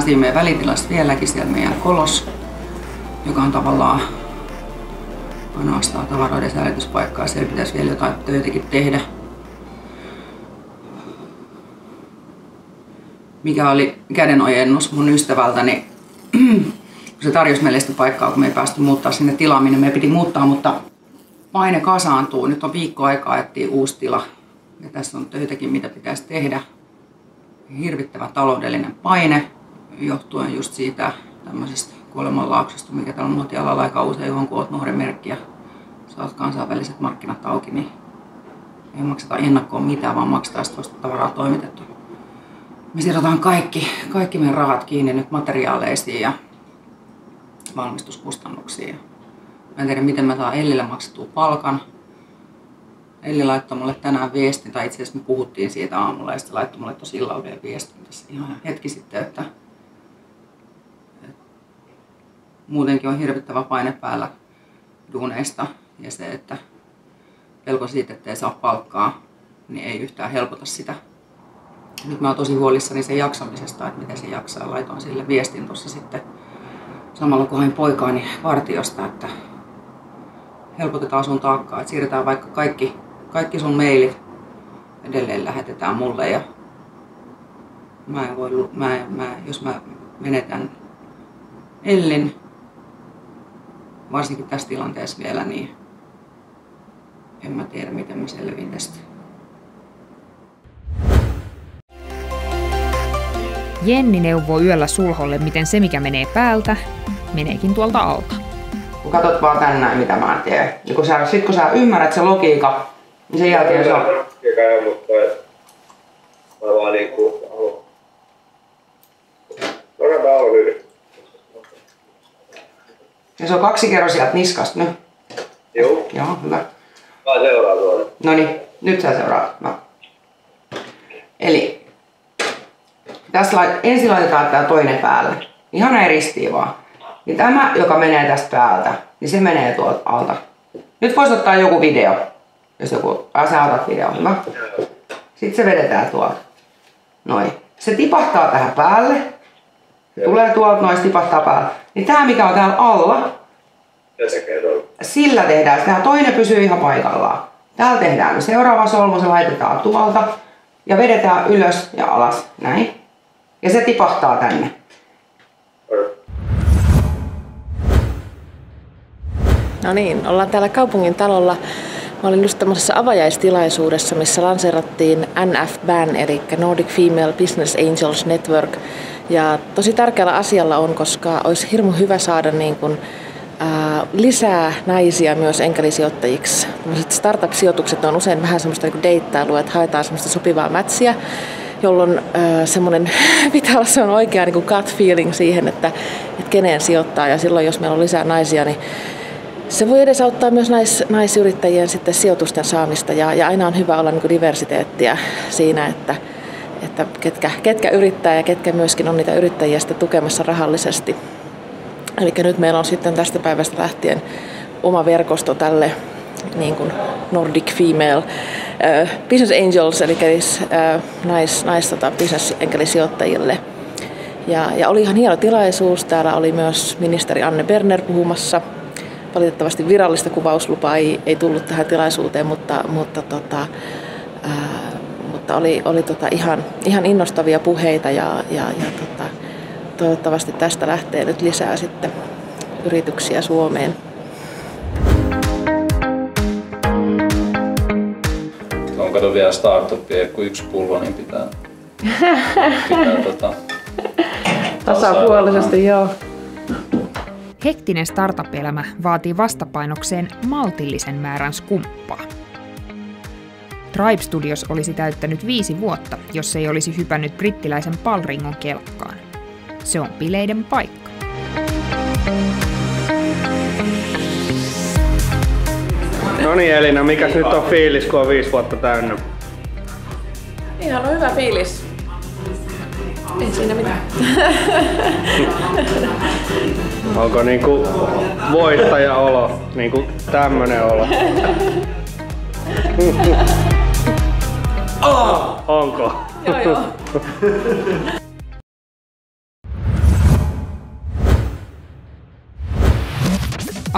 päästiin meidän välitilasta vieläkin siellä meidän kolos, joka on tavallaan ainoastaan tavaroiden säilytyspaikkaa. Siellä pitäisi vielä jotain töitäkin tehdä. Mikä oli kädenojennus mun ystävältäni, kun se tarjosi meille sitä paikkaa, kun me ei päästy muuttaa sinne tilaa, minne me piti muuttaa, mutta paine kasaantuu. Nyt on viikko aikaa etsiä uusi tila ja tässä on töitäkin, mitä pitäisi tehdä. Hirvittävä taloudellinen paine johtuen just siitä tämmöisestä kuolemanlaaksosta, mikä tällä muotialalla aika usein, johon kun oot nuoren merkki ja saat kansainväliset markkinat auki, niin ei makseta ennakkoon mitään, vaan maksetaan sitä vasta tavaraa toimitettu. Me siirrotaan kaikki meidän rahat kiinni nyt materiaaleisiin ja valmistuskustannuksiin. Mä en tiedä, miten mä saan Ellille maksettua palkan. Elli laittoi mulle tänään viestin, tai itse asiassa me puhuttiin siitä aamulla, ja sitten laittoi mulle tosi illalla vielä viestin tässä ihan hetki sitten, että muutenkin on hirvittävä paine päällä duuneista, ja se, että pelko siitä, että ei saa palkkaa, niin ei yhtään helpota sitä. Nyt mä oon tosi huolissani sen jaksamisesta, että miten se jaksaa. Laitoin sille viestin tuossa sitten samalla kun hain poikaani partiosta, että helpotetaan sun taakkaa, että siirretään vaikka kaikki sun mailit edelleen lähetetään mulle ja jos mä menetän Ellin, varsinkin tässä tilanteessa vielä, niin en mä tiedä miten mä selviin tästä. Jenni neuvoo yöllä sulholle, miten se mikä menee päältä, meneekin tuolta alta. Kun katsot vaan tän näin, mitä mä teen. Ja kun sä ymmärrät se logiikka, niin sen jälkeen se on... mutta mä vaan niinku haluan. Mä haluan nyt. Ja se on 2 kerroa sieltä niskasta nyt. Joo. Joo, hyvä. Mä seuraan tuonne. Noniin, nyt sä seuraat. Eli tässä ensin laitetaan tää toinen päälle. Ihan näin ristiin vaan. Niin tämä, joka menee tästä päältä, niin se menee tuolta alta. Nyt voisi ottaa joku video. Jos joku... sä otat video, hyvä. Sitten se vedetään tuolta. Noin. Se tipahtaa tähän päälle. Se tulee tuolta, noin, se tipahtaa päälle. Niin tää, mikä on täällä alla, sillä tehdään. Tämä toinen pysyy ihan paikallaan. Täällä tehdään seuraava solmu, se laitetaan tuolta. Ja vedetään ylös ja alas. Näin. Ja se tipahtaa tänne. No niin, ollaan täällä kaupungin talolla. Mä olin just tämmöisessä avajaistilaisuudessa, missä lanseerattiin NFBAN, eli Nordic Female Business Angels Network. Ja tosi tärkeällä asialla on, koska olisi hirmu hyvä saada niin kuin, lisää naisia myös enkelisijoittajiksi. Tällaiset startup-sijoitukset on usein vähän semmoista niin kuin deittailua, että haetaan semmoista sopivaa matchia, jolloin semmoinen pitää olla semmoinen oikea niin kuin gut feeling siihen, että keneen sijoittaa. Ja silloin, jos meillä on lisää naisia, niin se voi edesauttaa myös naisyrittäjien sitten sijoitusten saamista. Ja aina on hyvä olla niin kuin diversiteettiä siinä, että ketkä yrittää ja ketkä myöskin on niitä yrittäjiä sitten tukemassa rahallisesti. Eli nyt meillä on sitten tästä päivästä lähtien oma verkosto tälle niin kuin Nordic Female Business Angels, eli business-enkelisijoittajille. Ja oli ihan hieno tilaisuus. Täällä oli myös ministeri Anne Berner puhumassa. Valitettavasti virallista kuvauslupaa ei tullut tähän tilaisuuteen, mutta oli ihan innostavia puheita ja toivottavasti tästä lähtee nyt lisää sitten yrityksiä Suomeen. On kato vielä startupia, kun 1 pullo, niin pitää tasapuolisesti, joo. Hektinen startup-elämä vaatii vastapainokseen maltillisen määrän skumppaa. Tribe Studios olisi täyttänyt 5 vuotta, jos ei olisi hypännyt brittiläisen Palringon kelkkaan. Se on bileiden paikka. No niin Elina, mikäs nyt on fiilis, kun on 5 vuotta täynnä? Ihan on hyvä fiilis. Ei siinä mitään. Onko niinku voittajaolo, niinku tämmönen olo? Onko? Joo.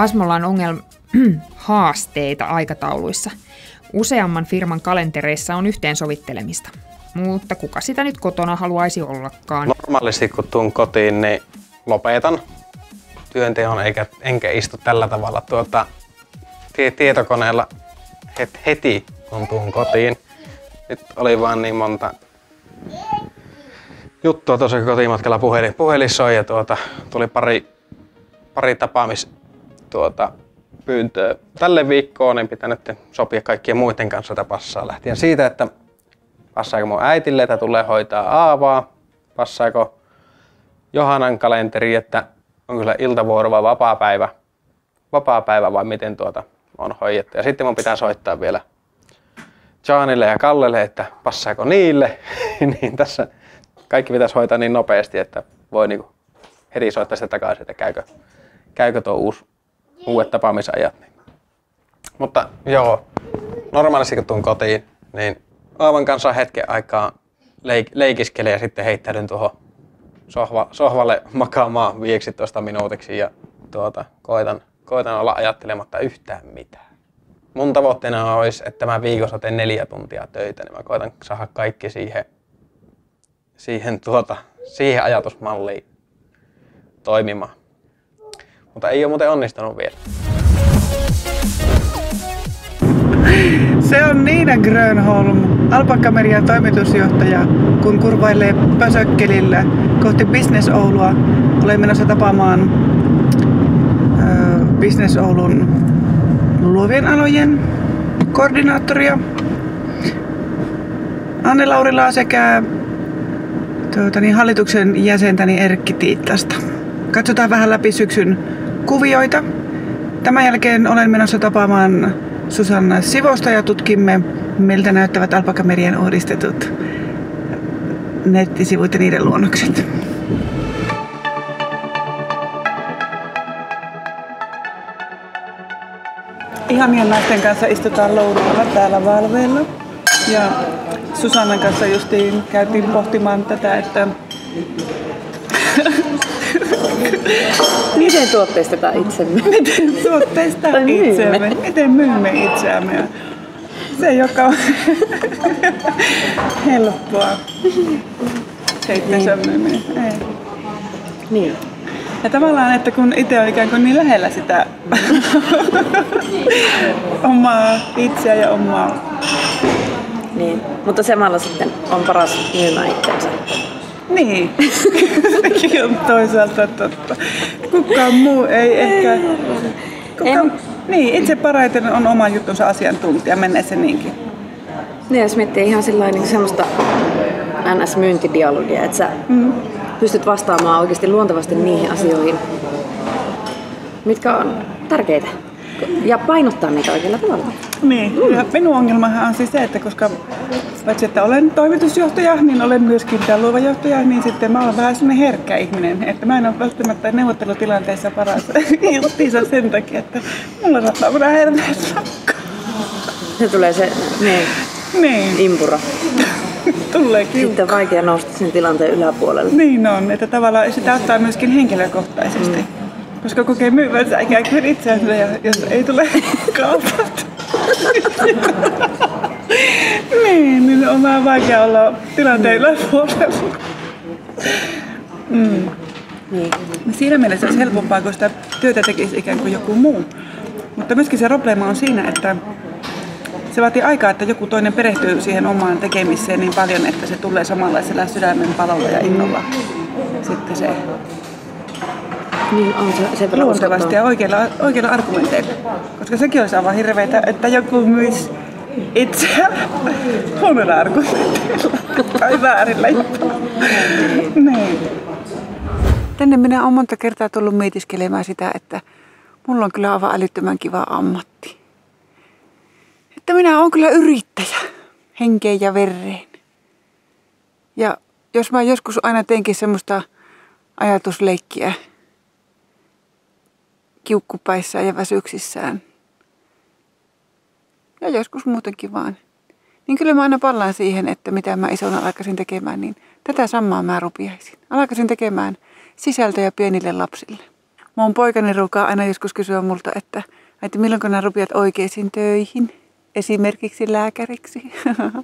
Asmolla on haasteita aikatauluissa. Useamman firman kalentereissa on yhteensovittelemista. Mutta kuka sitä nyt kotona haluaisi ollakaan? Normaalisti kun tuun kotiin, niin lopetan työnteon enkä istu tällä tavalla tietokoneella heti kun tuun kotiin. Nyt oli vaan niin monta juttua tuossa kotimatkalla puhelin soi ja tuli pari pyyntöä tälle viikkoon, niin pitää nyt sopia kaikkien muiden kanssa, että passaa lähtien siitä, että passaako mun äitille, että tulee hoitaa Aavaa, passaako Johanan kalenteri, että on kyllä iltavuoro vai vapaa-päivä vai miten on hoidettu. Ja sitten mun pitää soittaa vielä Jaanille ja Kallelle, että passaako niille, niin tässä kaikki pitäisi hoitaa niin nopeasti, että voi niinku heti soittaa sitä takaisin, että käykö tuo uudet tapaamisajat. Mutta joo, normaalisti kun tuun kotiin, niin Aavan kanssa hetken aikaa leikiskelen ja sitten heittäydyn tuohon sohvalle makaamaan 15 minuutiksi ja koitan olla ajattelematta yhtään mitään. Mun tavoitteena olisi, että mä viikossa teen 4 tuntia töitä, niin mä koitan saada kaikki siihen ajatusmalliin toimimaan. Mutta ei ole muuten onnistunut vielä. Se on Niina Grönholm, Alpakkamerian toimitusjohtaja, kun kurvailee Pösökkelillä kohti Business Oulua. Olen menossa tapaamaan Business Oulun luovien alojen koordinaattoria Anne Laurilaa sekä hallituksen jäsentäni Erkki Tiittasta. Katsotaan vähän läpi syksyn kuvioita. Tämän jälkeen olen menossa tapaamaan Susanna Sivosta ja tutkimme, miltä näyttävät Alpakkamerian uudistetut nettisivut ja niiden luonnokset. Ihanien naisten kanssa istutaan lounaalla täällä Valveilla. Ja Susannan kanssa justiin käytiin pohtimaan tätä, että Miten tuotteistetaan itsemme? Miten tuotteistetaan itsemme? Miten myymme itseämme? Se ei olekaan helppoa. Se itsensä myyminen. Ei. Niin. Ja tavallaan, että kun itse on ikään kuin niin lähellä sitä omaa itseä ja omaa. Niin. Mutta samalla sitten on paras myymään itsensä. Niin, sekin on toisaalta totta. Kukaan muu ei ehkä... Niin, itse parhaiten on oman juttunsa asiantuntija, menee se niinkin. Niin, jos miettii ihan niin semmoista NS-myyntidialogia, että sä pystyt vastaamaan oikeasti luontevasti niihin asioihin, mitkä on tärkeitä. Ja painottaa niitä oikealla tavalla. Niin, ja minun ongelmahan on siis se, että koska paitsi että olen toimitusjohtaja, niin olen myöskin tämä luova johtaja, niin sitten mä olen vähän sellainen herkkä ihminen, että mä en ole välttämättä neuvottelutilanteessa paras justiinsa sen takia, että mulla saattaa vähän herneä sakkaa. Se tulee se impura. Tulee kiukku. Sitten on vaikea nousta sen tilanteen yläpuolelle. Niin on, että tavallaan sitä ottaa myöskin henkilökohtaisesti. Koska kokee myyvänsä ikään kuin itseänsä, ja jos ei tule kaupat. niin on vähän vaikea olla tilanteen yläpuolella. Niin. Siinä mielessä olisi helpompaa, kun sitä työtä tekisi ikään kuin joku muu. Mutta myöskin se probleema on siinä, että se vaatii aikaa, että joku toinen perehtyy siihen omaan tekemiseen niin paljon, että se tulee samanlaisella sydämen palolla ja innolla. Sitten se niin on se luontevasti ja oikeilla argumenteilla. Koska sekin olisi aivan hirveitä, että joku myisi itseään huonoilla argumenteilla tai väärillä jopa. Niin. Tänne minä olen monta kertaa tullut mietiskelemään sitä, että mulla on kyllä aivan älyttömän kiva ammatti. Että minä olen kyllä yrittäjä, henkeen ja vereen. Ja jos mä joskus aina teenkin semmoista ajatusleikkiä kiukkupäissään ja väsyksissään, ja joskus muutenkin vaan, niin kyllä mä aina pallaan siihen, että mitä mä isona alkaisin tekemään, niin tätä samaa mä rupiaisin. Alkaisin tekemään sisältöjä pienille lapsille. Mun poikani ruukaa aina joskus kysyä multa, että äiti, milloin nämä rupeat oikeisiin töihin, esimerkiksi lääkäriksi.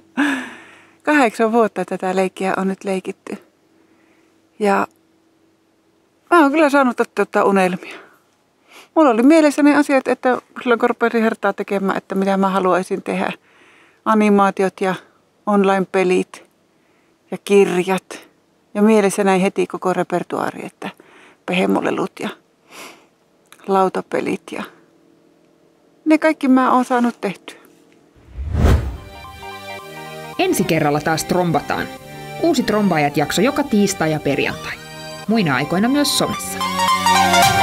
8 vuotta tätä leikkiä on nyt leikitty. Ja mä oon kyllä saanut toteuttaa unelmia. Mulla oli mielessäni asiat, että silloin kun rupesin hertaa tekemään, että mitä mä haluaisin tehdä. Animaatiot ja online-pelit ja kirjat. Ja mielessä näin heti koko repertuaari, että pehemolelut ja lautapelit ja ne kaikki mä oon saanut tehtyä. Ensi kerralla taas trombataan. Uusi Trombaajat-jakso joka tiistai ja perjantai. Muina aikoina myös somessa.